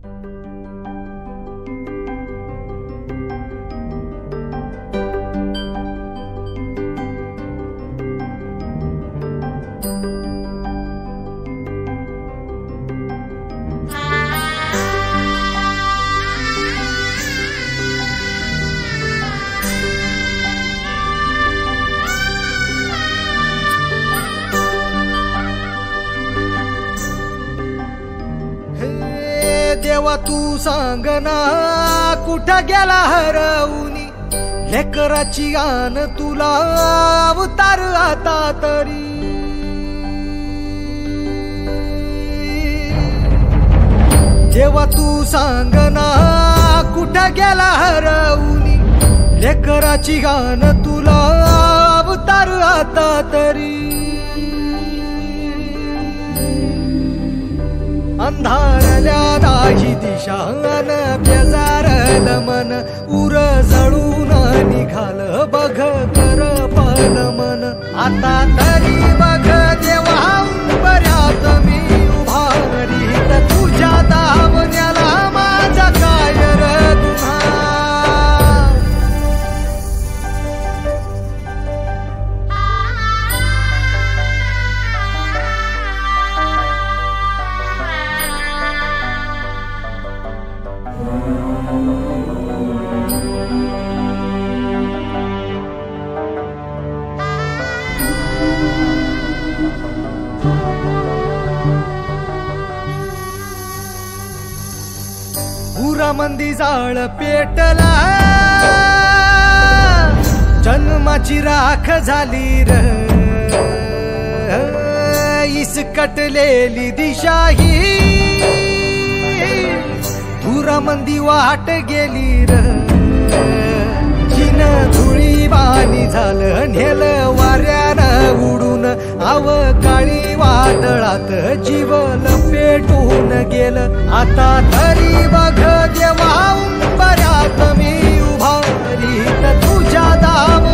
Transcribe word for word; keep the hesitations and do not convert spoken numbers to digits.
देवा तू सांग ना कुठं गेला हरवूनी लेकराची आन तुला अवतार आता तरी। देवा तू सांग ना कुठं गेला हरवूनी लेकराची आन तुला अवतार आता तरी। अंधारल्या दाही दिशा अन बेजारल मन उर जळून निघाल बघ कर पण मन। आता तरी बघ देवा बऱ्यात मी उभारी तर तुझ्या दावण्याला माझा काय र तुझा। मंदी जाळ पेटला जन्माची राख झाली र इसकटलेली दिशा ही धुरा मंदी वाट गेली र। जिन धुळी बाणी झालं नेल वाऱ्यानं उडून अवकाळी वादळात जीव लपेटून गेलं। आता तरी बघ देवा बऱ्यात मी उभारी तर तुझ्या दाव